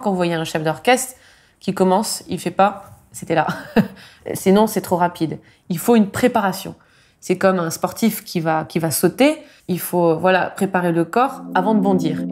Quand vous voyez un chef d'orchestre qui commence, il fait pas « c'était là ». Sinon, c'est trop rapide. Il faut une préparation. C'est comme un sportif qui va sauter. Il faut préparer le corps avant de bondir.